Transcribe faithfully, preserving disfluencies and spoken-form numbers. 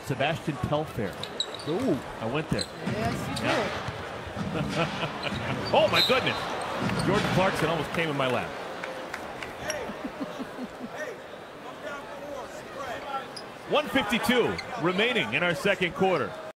Sebastian Telfair. Ooh, I went there. Yes, you Yeah. did. Oh my goodness! Jordan Clarkson almost came in my lap. one fifty-two remaining in our second quarter.